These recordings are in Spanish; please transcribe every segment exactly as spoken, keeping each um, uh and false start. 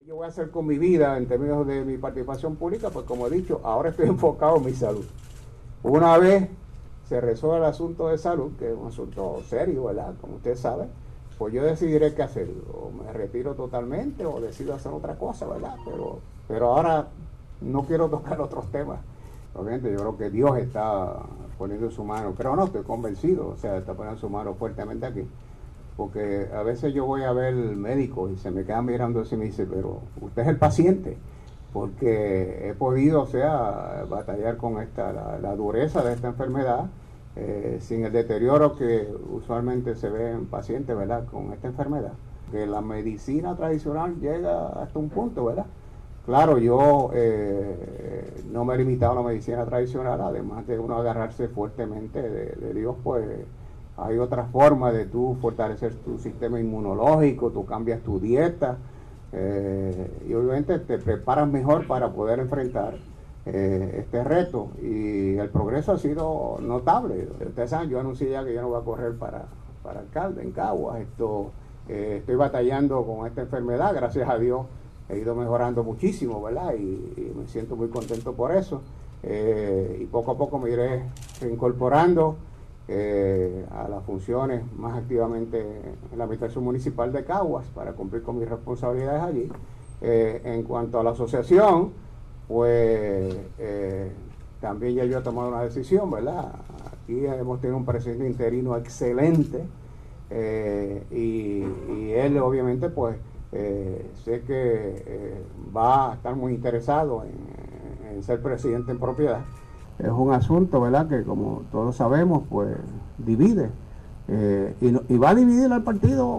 Yo voy a hacer con mi vida en términos de mi participación pública, pues como he dicho, ahora estoy enfocado en mi salud. Una vez se resuelve el asunto de salud, que es un asunto serio, ¿verdad? Como usted sabe, pues yo decidiré qué hacer. O me retiro totalmente o decido hacer otra cosa, ¿verdad? Pero, pero ahora no quiero tocar otros temas. Obviamente yo creo que Dios está poniendo su mano, pero no, estoy convencido, o sea, está poniendo su mano fuertemente aquí. Porque a veces yo voy a ver médicos y se me quedan mirando así y me dice, pero usted es el paciente, porque he podido, o sea, batallar con esta, la, la dureza de esta enfermedad, eh, sin el deterioro que usualmente se ve en pacientes, ¿verdad?, con esta enfermedad. Que la medicina tradicional llega hasta un punto, ¿verdad? Claro, yo eh, no me he limitado a la medicina tradicional, además de uno agarrarse fuertemente de, de Dios, pues hay otras formas de tú fortalecer tu sistema inmunológico, tú cambias tu dieta eh, y obviamente te preparas mejor para poder enfrentar eh, este reto, y el progreso ha sido notable. Ustedes saben, yo anuncié ya que yo no voy a correr para, para alcalde en Caguas. Esto, eh, estoy batallando con esta enfermedad, gracias a Dios he ido mejorando muchísimo, ¿verdad? Y, y me siento muy contento por eso, eh, y poco a poco me iré incorporando Eh, a las funciones más activamente en la administración municipal de Caguas para cumplir con mis responsabilidades allí. Eh, en cuanto a la asociación, pues eh, también ya yo he tomado una decisión, ¿verdad? Aquí hemos tenido un presidente interino excelente, eh, y, y él obviamente pues eh, sé que eh, va a estar muy interesado en, en ser presidente en propiedad. Es un asunto, ¿verdad?, que como todos sabemos, pues divide, eh, y, no, y va a dividir al partido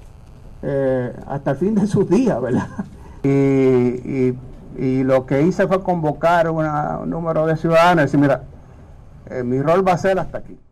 eh, hasta el fin de sus días, ¿verdad? Y, y, y lo que hice fue convocar una, un número de ciudadanos y decir, mira, eh, mi rol va a ser hasta aquí.